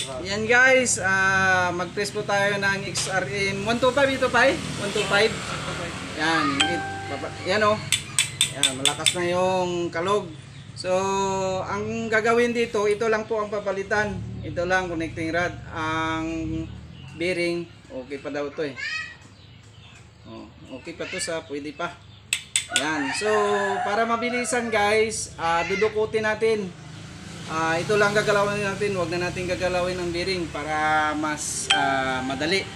Yan guys, mag-test po tayo ng XRM 125 ito pa 125. Yan, yan o. Yan, malakas na yung kalog. So, ang gagawin dito, ito lang po ang papalitan. Ito lang, connecting rod. Ang bearing, okay pa daw to eh. Oh, okay pa to sa, pwede pa. Yan, so para mabilisan guys, dudukutin natin. Ito lang gagalawin natin, huwag na natin gagalawin ang bearing para mas madali.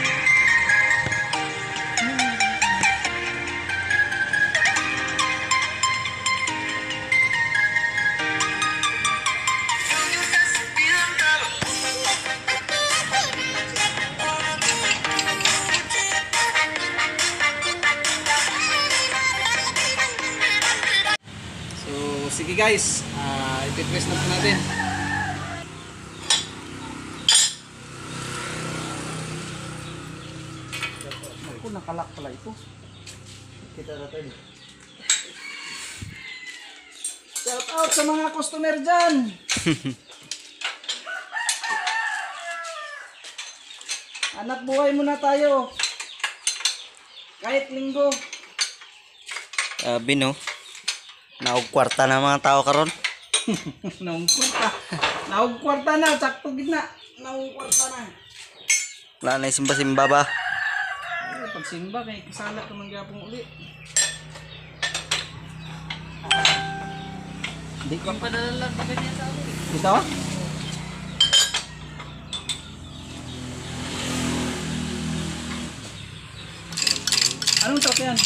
Sige guys, ipitwist na po natin. Ako, nakalak pala ito. Kita natin. Shout out sa mga customer dyan. Anak buhay muna tayo. Kahit linggo. Bino. Naog kwarta na mga tao karon. Naog kwarta. Naog kwarta na, sakto gitna. Naog kwarta na. Wala na simba-simba ba? Pag simba kay kasala ka man gyapon uli. Di ko padalalan pa ganyan sa ako. Bitaw? Anong truck yan?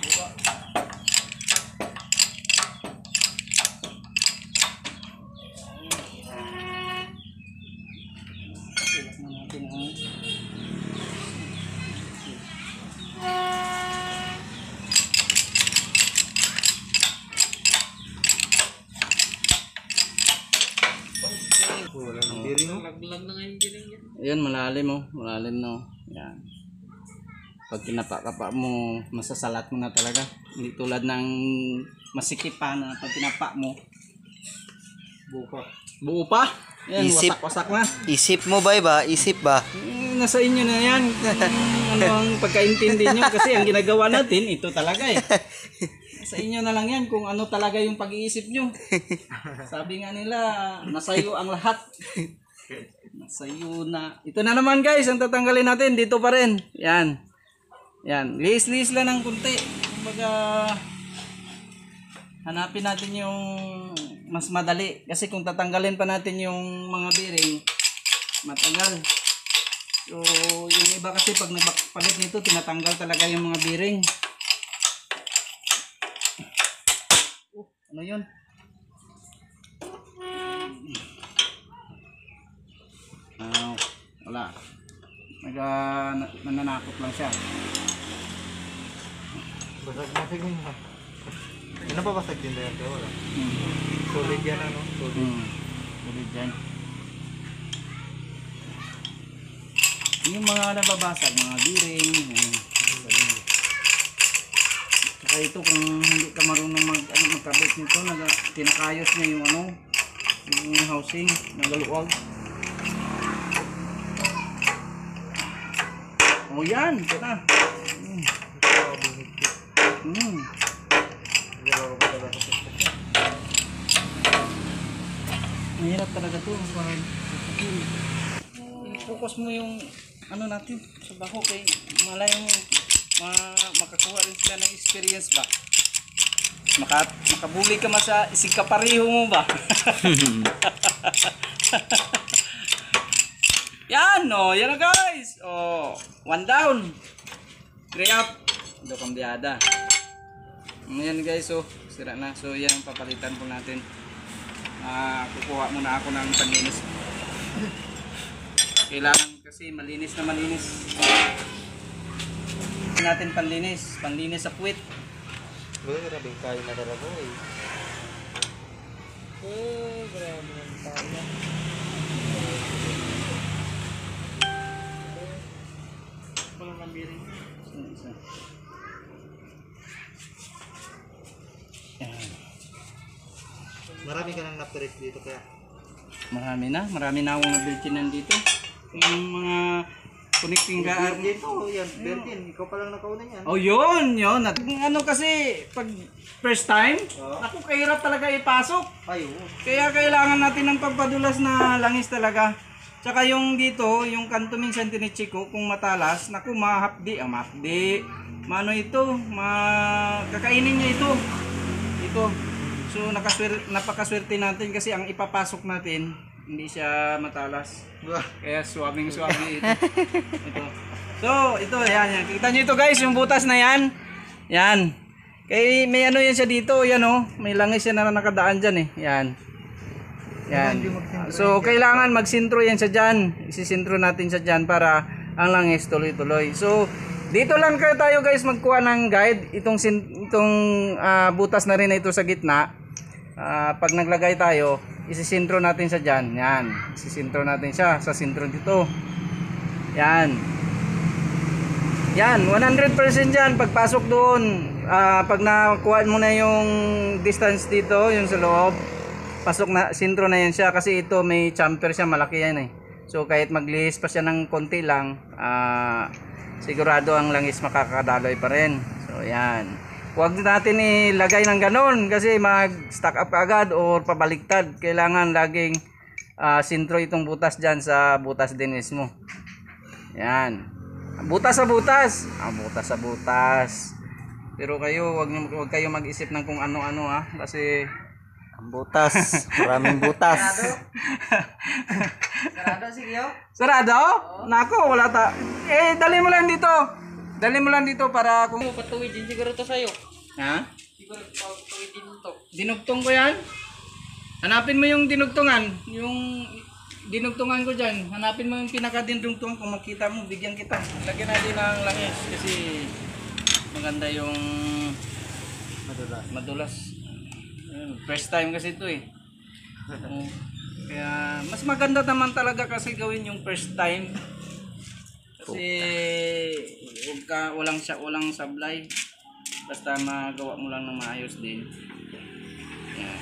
Laglag na ngayon din yan. Ayan, malalim oh. Malalim no. Yan. Pag kinapa-kapa mo, masasalat mo na talaga. Hindi tulad ng masikip pa na pag kinapa mo. Buo pa. Buo pa? Yan, wasak-wasak na. Isip mo ba? Isip ba? Nasa inyo na yan. Ano ang pagkaintindi nyo. Kasi ang ginagawa natin, ito talaga eh. Sa inyo na lang yan kung ano talaga yung pag-iisip nyo. Sabi nga nila, nasayo ang lahat. Nasayo na. Ito na naman guys, ang tatanggalin natin. Dito pa rin. Yan. Yan. Lihis-lihis lang ng kunti. Kumbaga, hanapin natin yung mas madali. Kasi kung tatanggalin pa natin yung mga bearing, matagal. So, yung iba kasi pag nagpalit nito, tinatanggal talaga yung mga bearing. Ano yun? Wala. Nananakot lang siya. Basag na tingin ha. Ano pa basag din na yan? Wala. Solid yan ano? Solid. Solid yan. Yung mga nababasag, mga bearing. Saka ito kung hindi ka marunong magkabit nito, tinakayos niya yung yung housing, nagaluwag. Oh yan, ito na. Mahirap talaga to. Focus mo yung natin sa bako kay malayang makakuha rin sila ng experience ba. Makabuli ka sa isig kapareho mo ba. Yan yan na guys. One down. 3 up. Ito kambyada. Yan guys, sira na. So yan ang papalitan po natin. Kukuha muna ako ng panlinis. Kailangan kasi malinis na malinis. Natin panlinis sa puwit. Grabe kain na talaga eh. Grabe ng kaya. Walang lambiring. Marami ka nang napirit dito kaya. Marami na akong nabilitin nandito. Yung mga connecting Virgin to, yan. Virgin. Ikaw pa lang nakauna yan. Oh, yun. Ano kasi, pag first time, ako kahirap talaga ipasok. Ay, oo. Kaya kailangan natin ng pagpadulas na langis talaga. Tsaka yung dito, yung kanto minsan tinicheck ko, kung matalas, naku, mahapdi. Mano ito, kakainin niya ito. Ito. So, napakaswerte natin kasi ang ipapasok natin, hindi siya matalas. Kaya swabbing ito. Ito. So, ito, yan. Kita nyo ito guys, yung butas na yan. Yan. Kaya may ano yan siya dito, yan oh. May langis yan na nakadaan dyan eh. Yan. Yan. So, kailangan magsintro yan siya dyan. Isisintro natin siya dyan para ang langis tuloy-tuloy. So, dito lang tayo guys magkuha ng guide. Itong butas na rin na ito sa gitna. Pag naglagay tayo, isisintro natin siya dyan. Yan. Isisintro natin siya sa sintro dito. Yan. Yan. 100% dyan. Pagpasok doon, pag nakuha mo na yung distance dito, yung sa loob, pasok na, sintro na yan siya kasi ito may chamfer siya, malaki yan eh. So kahit maglihis pa siya ng konti lang, sigurado ang langis makakadaloy pa rin. So yan. Huwag natin ilagay ng ganon kasi mag-stack up agad or pabaliktad. Kailangan laging sintro itong butas dyan sa butas din mismo. Yan. Butas sa butas. Butas sa butas. Pero kayo, huwag kayo mag-isip ng kung ano-ano kasi Ang butas. Maraming butas. Sarado sige yo. sarado? Nako, wala ta. Dali mo lang dito. Dali mo lang dito para kung Patuwid din siguro to sa'yo. ha? Siguro patuwid din to. Dinugtong ko yan. Hanapin mo yung dinugtungan. Yung dinugtungan ko dyan. Hanapin mo yung pinaka-dinugtungan. Kung makita mo, bigyan kita. Lagyan natin ng langis. Kasi maganda yung madulas. First time kasi ito eh. Kaya mas maganda naman talaga kasi gawin yung first time. Kasi walang sablay. Basta magawa mo lang ng maayos din. Yan.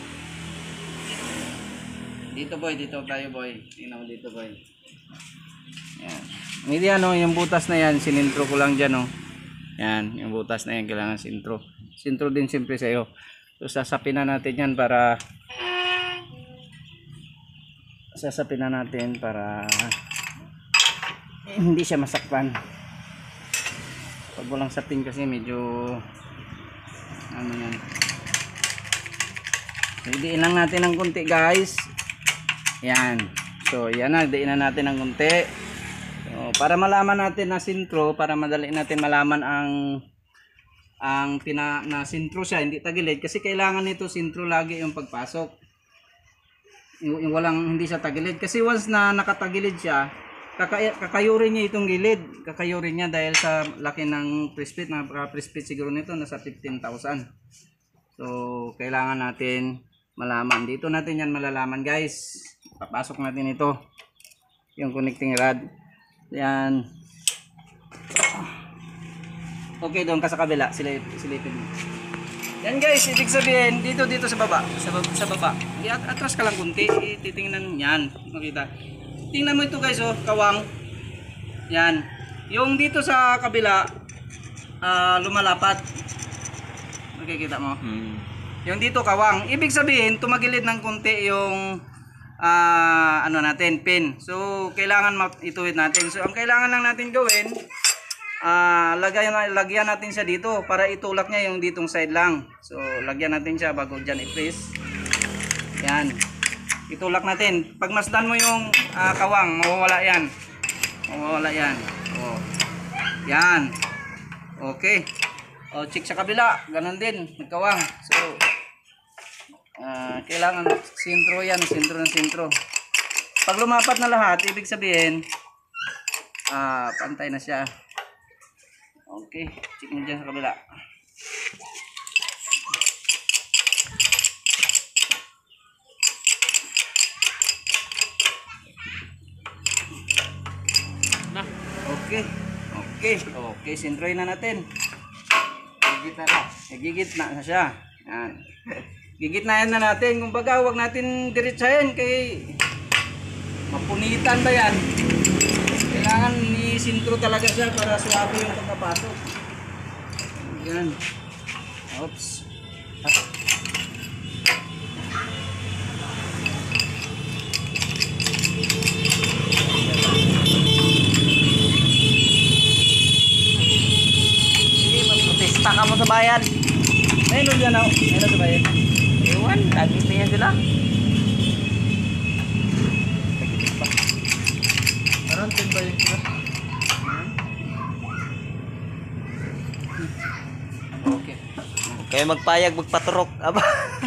Dito boy, dito tayo boy. Tingnan mo dito boy. Yan. Hindi yung butas na yan, sinintro ko lang dyan Yan, yung butas na yan kailangan sintro. Sintro din siyempre sa'yo. So sasapin na natin yan para hindi siya masakpan. Pag walang sapin kasi medyo ano yan. Diin lang natin ng konti guys. Yan. So yan na, diin na natin ng konti. So, para malaman natin na sintro, para madali natin malaman ang na sintro siya, hindi tagilid kasi kailangan nito sintro lagi yung pagpasok. Yung walang hindi siya tagilid kasi once na nakatagilid siya, kakayurin niya itong gilid. Kakayurin niya dahil sa laki ng press fit. Press fit siguro nito nasa 15,000. So kailangan natin malaman. Dito natin yan malalaman guys. Papasok natin ito. Yung connecting rod. Yan. Okay, doon ka sa kabila, silipin mo. Yan guys, ibig sabihin, dito sa baba, sa baba. Atras ka lang kunti, titingnan yan, makita. Tingnan mo ito guys, kawang. Yan. Yung dito sa kabila, lumalapat. Makikita mo? Yung dito kawang. Ibig sabihin, tumagilid ng kunti yung ano natin, pin. So, kailangan ituwid natin. So, ang kailangan lang natin gawin, lagyan natin siya dito para itulak niya yung ditong side lang. So lagyan natin siya bago dyan i-press. Yan. Itulak natin. Pag masdan mo yung kawang, mawawala yan. Mawawala yan. Oh. Yan. Okay. O check sa kabila. Ganon din. Nagkawang. So kailangan sintro yan. Sintro ng sintro. Pag lumapat na lahat, ibig sabihin pantay na siya. Okay, check mo dyan sa kabila. Okay, sintroy na natin. Gigitna na siya. Yan. Gigitnayan na natin. Kumbaga, huwag natin diretsahin kay Mapunitan ba yan? Kailangan ni-sintro talaga siya para suwabe yung pagkapasok. Yan. Oops. Sige, magprotesta ka mo sa bayan. Ayun dyan ako. Ayun sa bayan. Iwan, lagi pa yan sila. Around 10 ba yung sila? Okay. Kaya magpayag, magpaturok. Aba.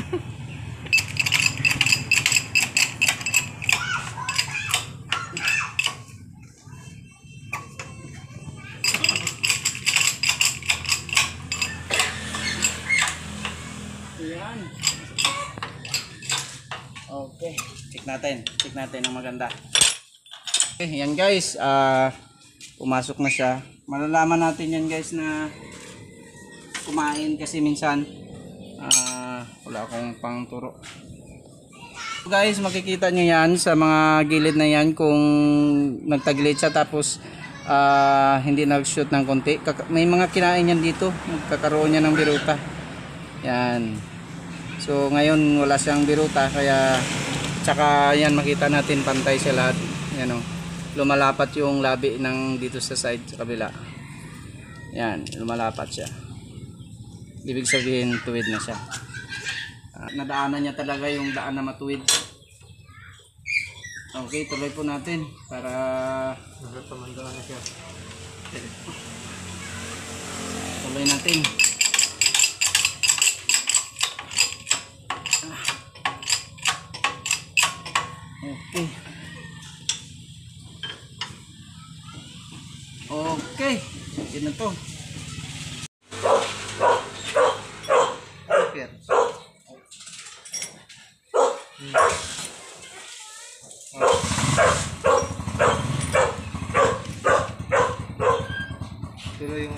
Yan. Okay. Check natin. Check natin ang maganda. Okay, yan guys. Pumasok na siya. Malalaman natin yan guys na kumain kasi minsan wala akong pang turo. So guys, makikita nyo yan sa mga gilid na yan kung nagtagilid siya tapos hindi nag-shoot ng konti. May mga kinain yan dito. Nagkakaroon niya ng biruta. Yan. So ngayon wala siyang biruta kaya tsaka yan makita natin pantay siya lahat. Yan o. Lumalapat yung labi ng dito sa side sa kabila. Yan, lumalapat siya. Ibig sabihin tuwid na siya. Nadaanan niya talaga yung daan na matuwid. Okay, tuloy po natin para Nagtamandaan na siya. tuloy natin. Okay. Okay. Yun na to. Okay. Pero yung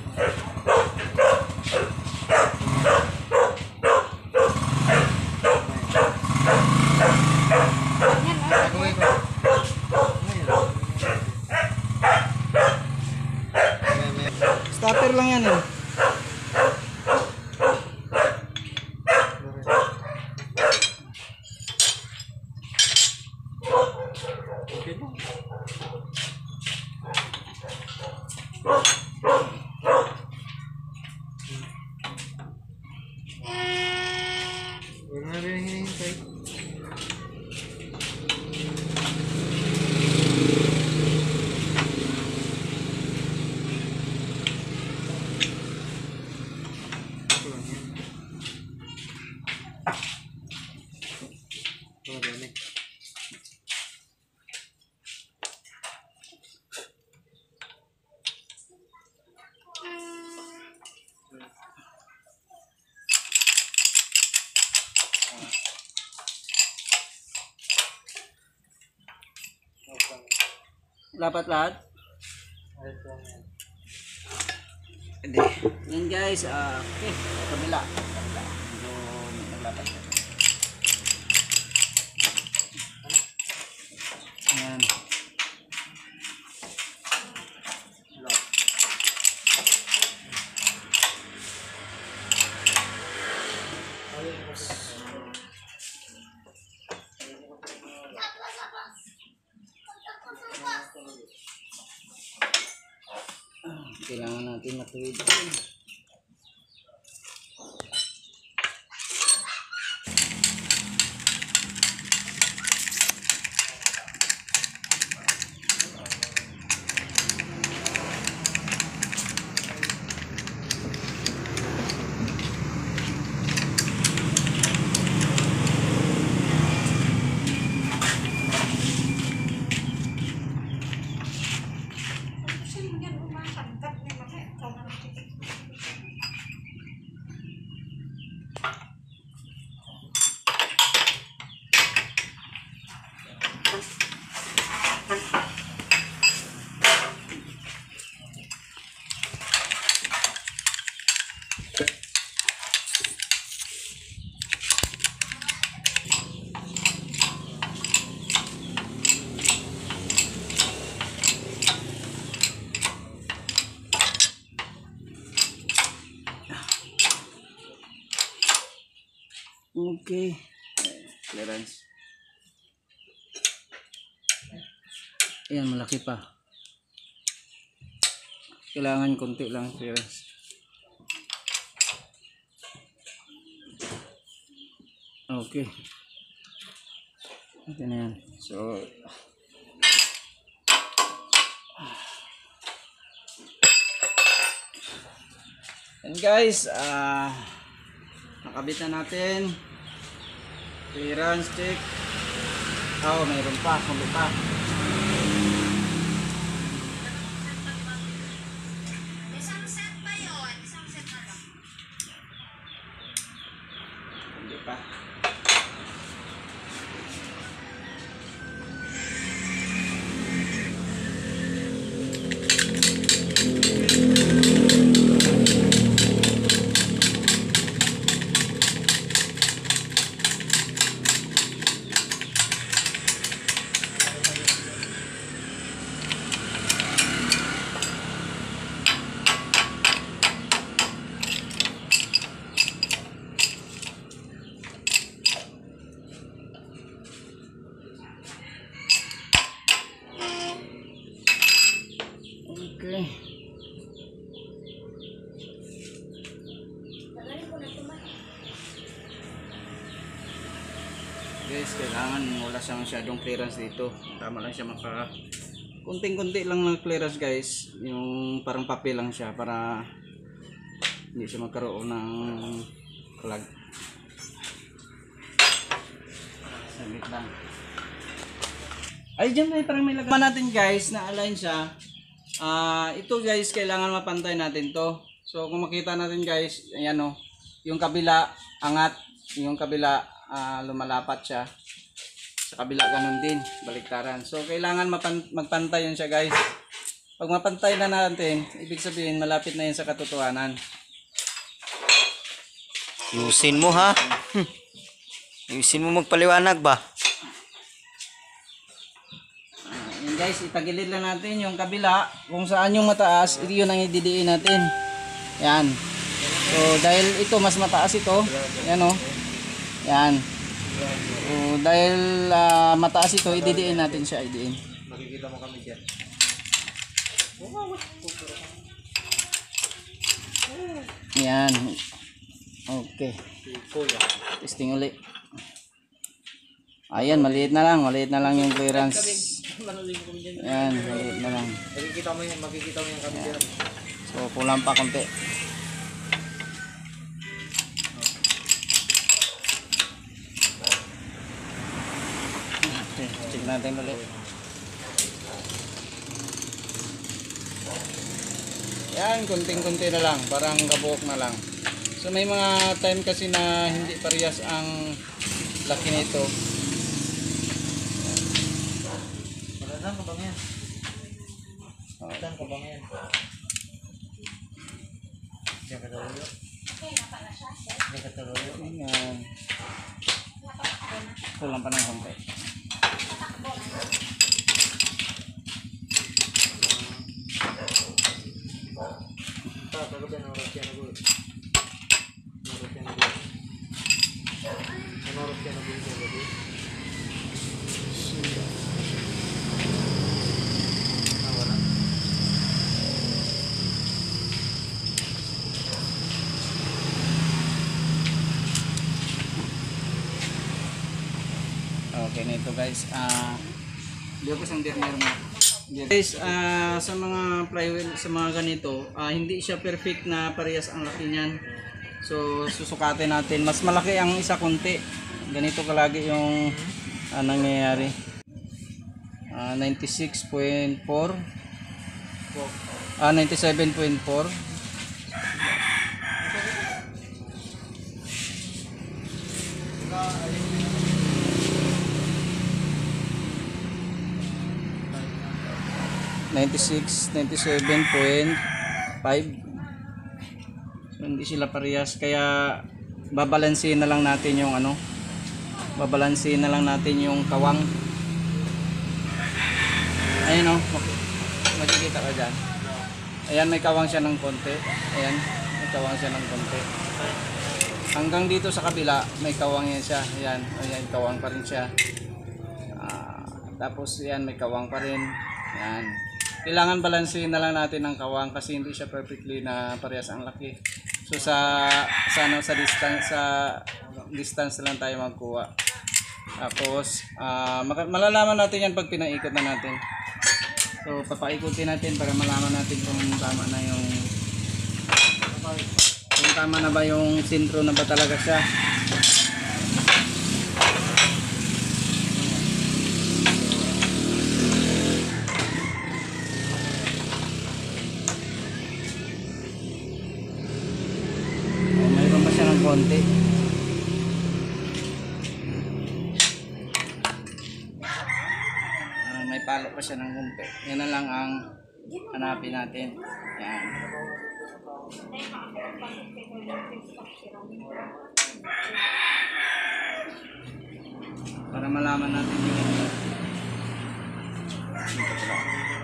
gagawin ko. Stopper lang yan eh. Okay lang. Huwag na rin hinihintay. Ito lang yan. Ito na dami. Lapat lahat. Ayos lang yan. Hindi. Yan guys. Okay. Kabila. Kabila. So, naglapat siya. Yan. Kailangan natin matuwid. Okay. Clearance. Ayan, malaki pa. Kailangan konti lang clearance. Okay. Ito na yan. So, and guys, nakabit na natin. Clearance check. Oh, mayroon pa. Kundi pa. Isang set ba yun? Isang set na lang. Kundi pa. Okay. Guys, kailangan wala siyang masyadong clearance dito. Tama lang siya maka kunting-kunti lang ng clearance guys. Yung parang papel lang siya para hindi siya magkaroon ng clog. Saglit lang. Ay, dyan parang may lagay natin guys na align siya. Ito guys, kailangan mapantay natin to. So kung makita natin guys, ayan o, yung kabila angat, yung kabila lumalapat siya. Sa kabila ganun din, baliktaran. So kailangan magpantay yan siya guys. Pag mapantay na natin, ibig sabihin malapit na yan sa katotohanan. Yusin mo ha. Yusin mo magpaliwanag ba? Yan guys, itagilid lang natin yung kabila. Kung saan yung mataas, yun ang ididiin natin. Yan. So dahil ito mas mataas ito, yan o. Yan. So dahil mataas ito, ididiin natin siya, idiin. Makikita mo kami dyan. Yan. Okay. Kuya. Testing ulit. Ayan, maliit na lang yung clearance. Yan, maliit na lang. Makikita mo yung kami dyan. So kulang pa konti. Okay, check natin ulit. Yan, kunting-kunti na lang, parang kabuok na lang. So may mga time kasi na hindi parehas ang laki nito. Saan ka bang yan? Saan ka bang yan? Diyan ka taluyo? Diyan ka taluyo? Yan. Kulang pa ng konti. Kagabi ang oras yan ako. Oras yan ako. Ang oras yan ako kagabi. Wala. Okay na ito guys. Diyo ko sang dirner mo. Guys, sa mga flywheel, sa mga ganito, hindi siya perfect na parehas ang laki niyan. So, susukatin natin. Mas malaki ang isa konti. Ganito kalagi yung nangyayari. 96.4 97.4 96, 97.5. So, hindi sila parehas kaya babalansin na lang natin yung babalansin na lang natin yung kawang. Ayun makikita ka dyan. Ayan, may kawang siya ng konti. Ayan, may kawang siya ng konti. hanggang dito sa kabila may kawang yan siya. Ayan, ayan, kawang pa rin siya. Tapos yan, may kawang pa rin. Yan. Kailangan balansehin na lang natin ang kawang kasi hindi siya perfectly na parehas ang laki. So sa distance lang tayo magkuha. Tapos malalaman natin yan pag pinaikot na natin. So papaikutin natin para malaman natin kung tama na yung sentro na ba talaga siya. Mayroon pa siya ng konti. May palo pa siya ng konti. Yan na lang ang hanapin natin. Yan. Para malaman natin yung dito pala.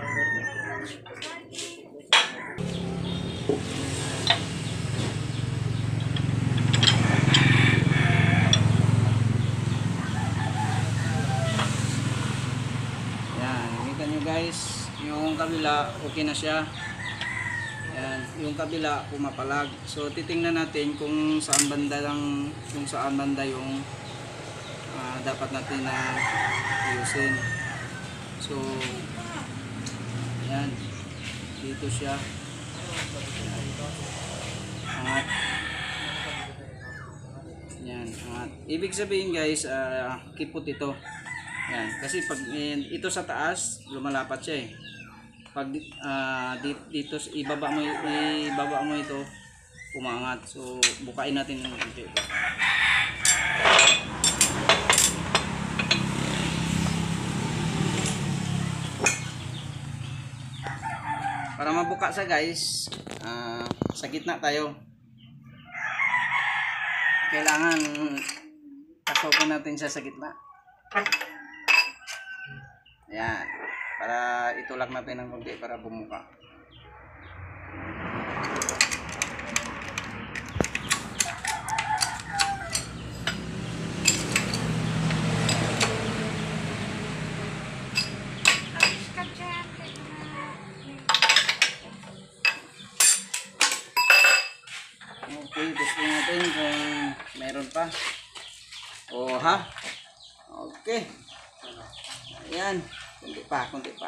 Yan, nakita nyo guys, yung kabila okay na siya. Yan, yung kabila pumapalag. So titingnan natin kung saan banda yung dapat natin na ayusin. So yan, dito siya. Angat. Yan, angat. Ibig sabihin guys, kipot ito. Yan, kasi pag ito sa taas, lumalapat siya eh. Pag dito ibaba mo ito, umangat. So bukain natin ng konti ito. Para mabuka siya guys, sa gitna tayo. Kailangan pasokin natin siya sa gitna. Ayan, para itulak natin ng konti para bumuka. Okay, gusto natin kung meron pa. Oh ha? Okay. Ayan, kunti pa.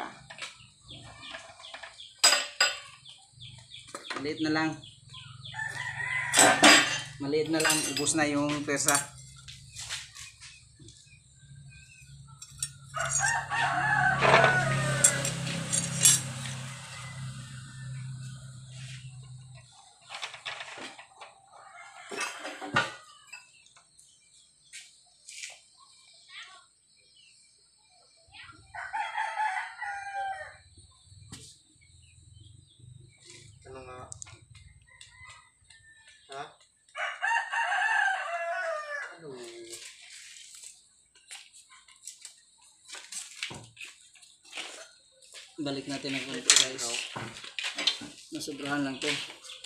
Maliit na lang, ubos na yung pesa. Ano nga? Ha? Ano? Balik natin ang konti guys. Nasobrahan lang to.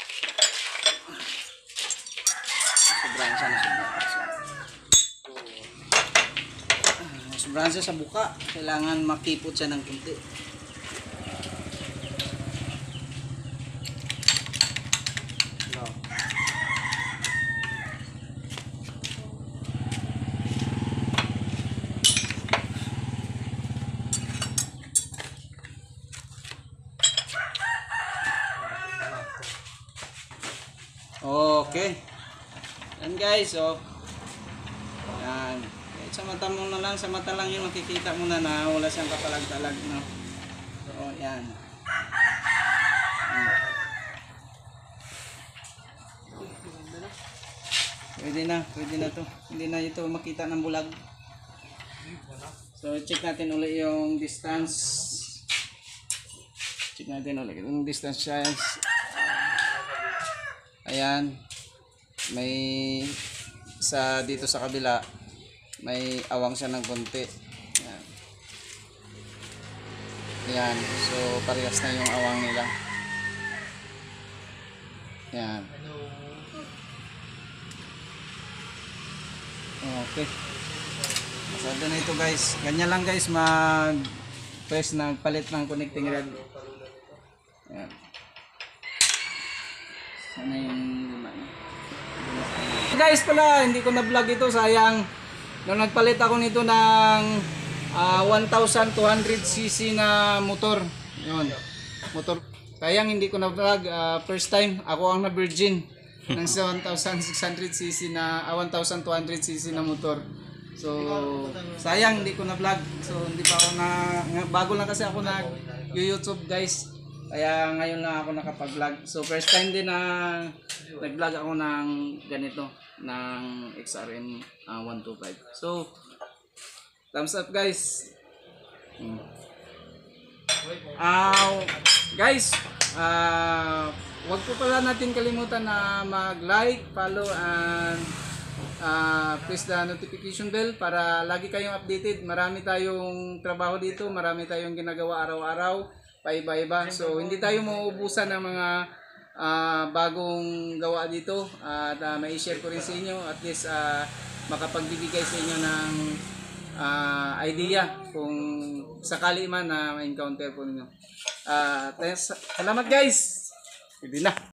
Nasobrahan siya sa buka. Kailangan makipot siya ng konti. No. Okay. Yan guys, oh. Yan. Kahit sa mata mo na lang, sa mata lang yung makikita mo na wala siyang kapalag-talag, no. So, yan. Pwede na to. Hindi na ito makita ng bulag. So, check natin ulit yung distance. Check natin ulit yung distance siya. Ayan, may dito sa kabila may awang siya ng konti. Ayan. Ayan, so parehas na yung awang nila. Ayan. Okay. Masada na ito guys. Ganyan lang guys first nagpalit ng connecting rod. Ayan. Sana yung luma niya. Guys pala, hindi ko na-vlog ito. Sayang. Nung nagpalit ako nito ng 1,200cc na motor. Yun. Motor. Sayang hindi ko na-vlog. First time, ako ang na-virgin ng 1,600cc na 1,200cc na motor. So, sayang hindi ko na-vlog. So, hindi pa ako bago lang kasi ako nag-YouTube guys. Kaya ngayon lang ako nakapag-vlog. So, first time din na nag-vlog ako ng ganito, ng XRM 125. So, thumbs up guys. Guys, wag po pala natin kalimutan na mag-like, follow, and press the notification bell para lagi kayong updated. Marami tayong trabaho dito, marami tayong ginagawa araw-araw, paiba-iba. So hindi tayo mauubusan ng mga bagong gawa dito at may share ko rin sa inyo at least makapagbibigay sa inyo ng idea kung sakali man na ma-encounter po ninyo. Salamat guys! Hindi na.